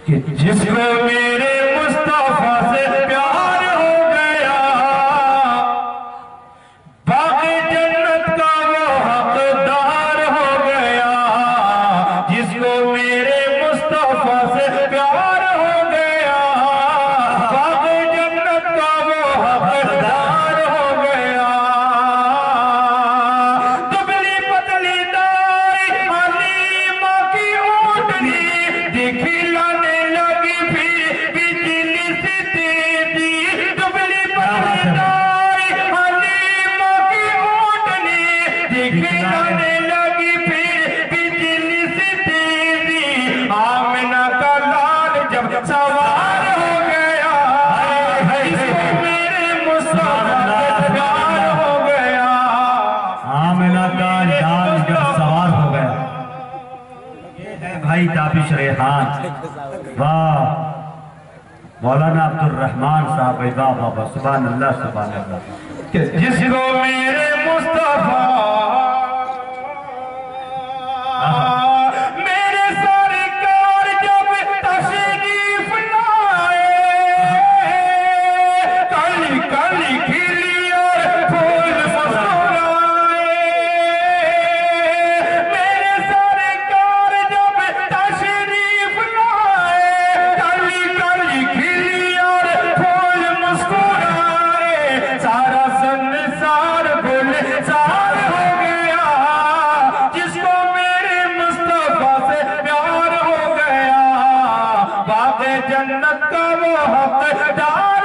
कि जिसको मेरे मुस्तफा से प्यार हो गया, बाकी जन्नत का वो हकदार हो गया। जिसको मेरे मुस्तफा से प्यार हो गया, बाकी जन्नत का वो हकदार हो गया। दुबली पतली दाई हलीमा की ऊँटनी दिखी लाने लगी फिर बिजली सी तेजी। दुबली पतली दाई हलीमा की ऊँटनी दिखी लाने लगी फिर बिजली सी तेजी। आमिना का लाल जब सवार हो गया, इसको मेरे मुस्तफा से प्यार हो गया। आमिना का लाल जब सवार हो गया। ये है भाई ताबिश रेहान। वाह मौलाना अब्दुल रहमान साहब, वाह बाबा, सुभान अल्लाह सुभान अल्लाह। कि जिसको मेरे मुस्तफा मेरे सरकार जब तशरीफ लाए, काली काली खिली और फूल मुस्कुराए। मेरे सरकार जब तशरीफ लाए, काली काली खिली और फूल मुस्कुराए। सारा संसार गुलजार हो गया, जिसको मेरे मुस्तफा से प्यार हो गया। बाक़े जन्नत का वो हकदार